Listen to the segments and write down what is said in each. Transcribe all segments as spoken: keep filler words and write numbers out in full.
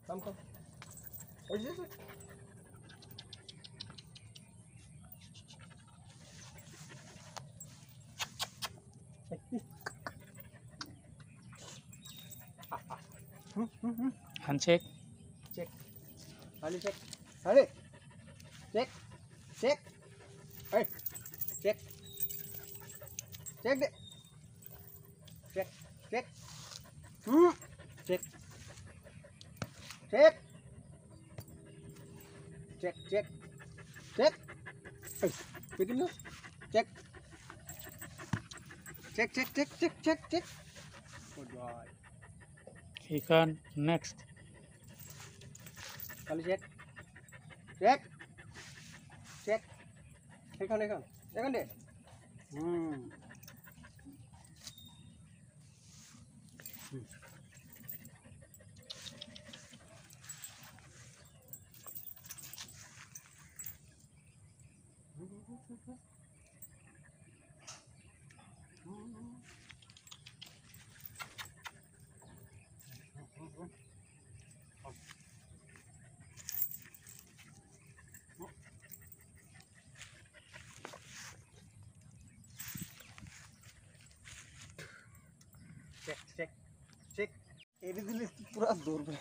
Come, come. What is this? Hmm, hmm, hmm. Handshake. Check. Ali, check. Ali. Check. Check. Hey. Check. Check it. Check. Check. Hmm. Check. Check. Check. Check. Check. Hey. Wait a minute. Check. Check. Check. Check. Check. Check. Check. Good boy. Ikan. Next. Ali, check. Check. Check. এখানে এখানে এখান দে হুম check check check এড়ে দিলে পুরো দৌড়বে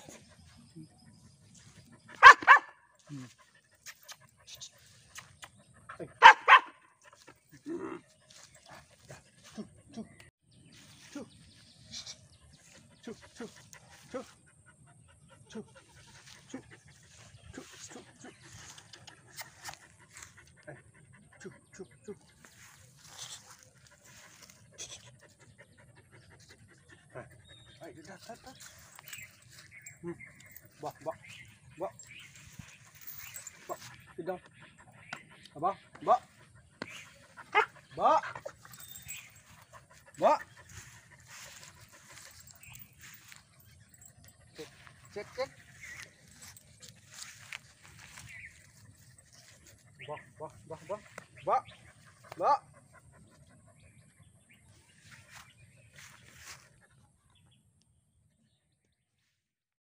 Bak bak bak bak sedang abang bak bak bak cek cek cek bak bak bak bak bak bak